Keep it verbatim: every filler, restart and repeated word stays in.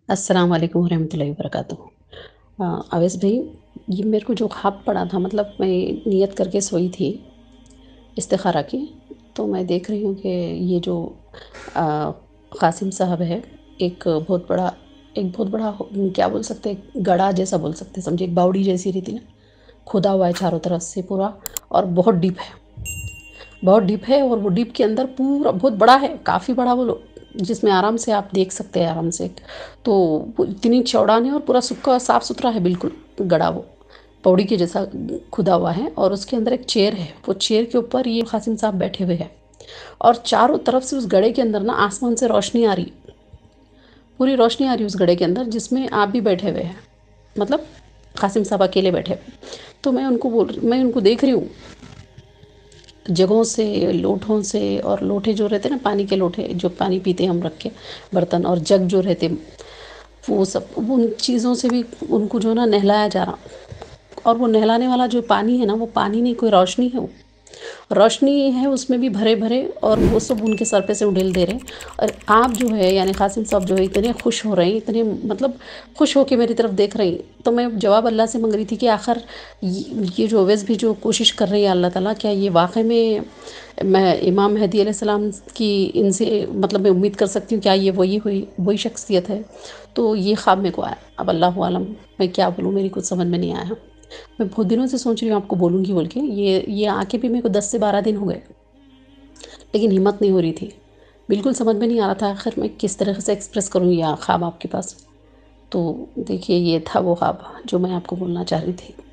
अस्सलाम वालेकुम रहमतुल्लाहि वबरकातुहू। अ, अवैस भाई, ये मेरे को जो ख्वाब पड़ा था, मतलब मैं नियत करके सोई थी इस्तिखारा की। तो मैं देख रही हूँ कि ये जो अ, क़ासिम साहब है, एक बहुत बड़ा एक बहुत बड़ा हो क्या बोल सकते हैं, गड्ढा जैसा बोल सकते हैं, समझिए एक बावड़ी जैसी रहती ना, खुदा हुआ है चारों तरफ से पूरा, और बहुत डीप है। बहुत डीप है, और वो डीप के अंदर पूरा बहुत बड़ा है, काफ़ी बड़ा बोलो, जिसमें आराम से आप देख सकते हैं आराम से। तो वो इतनी चौड़ान है और पूरा सूखा साफ सुथरा है बिल्कुल गड्ढा वो, पौड़ी के जैसा खुदा हुआ है। और उसके अंदर एक चेयर है, वो चेयर के ऊपर ये क़ासिम साहब बैठे हुए हैं, और चारों तरफ से उस गड्ढे के अंदर ना आसमान से रोशनी आ रही, पूरी रोशनी आ रही है उस गड्ढे के अंदर, जिसमें आप भी बैठे हुए हैं, मतलब क़ासिम साहब अकेले बैठे हुए। तो मैं उनको बोल मैं उनको देख रही हूँ, जगहों से, लोटों से, और लोटे जो रहते हैं ना, पानी के लोटे जो पानी पीते हैं हम रख के, बर्तन, और जग जो रहते, वो सब उन चीज़ों से भी उनको जो है ना नहलाया जा रहा। और वो नहलाने वाला जो पानी है ना, वो पानी नहीं, कोई रोशनी है, वो रोशनी है उसमें भी भरे भरे, और वो सब उनके सर पे से उड़ेल दे रहे हैं। और आप जो है, यानी क़ासिम साहब जो है, इतने खुश हो रहे हैं, इतने मतलब खुश होकर मेरी तरफ देख रही हैं। तो मैं जवाब अल्लाह से मांग रही थी कि आखिर ये ये जो अवैस भी जो कोशिश कर रही है, अल्लाह ताला, क्या ये वाकई में मैं इमाम मेहदी अलैहिस्सलाम की इनसे मतलब मैं उम्मीद कर सकती हूँ, क्या ये वही हुई वही शख्सियत है? तो ये ख्वाब मेरे को आया। अब अल्लाह आलम, मैं क्या बोलूँ, मेरी कुछ समझ में नहीं आया। मैं बहुत दिनों से सोच रही हूँ आपको बोलूँगी बोल के, ये ये आके भी मेरे को दस से बारह दिन हो गए, लेकिन हिम्मत नहीं हो रही थी। बिल्कुल समझ में नहीं आ रहा था आखिर मैं किस तरह से एक्सप्रेस करूँ ये ख्वाब आपके पास। तो देखिए, ये था वो ख्वाब जो मैं आपको बोलना चाह रही थी।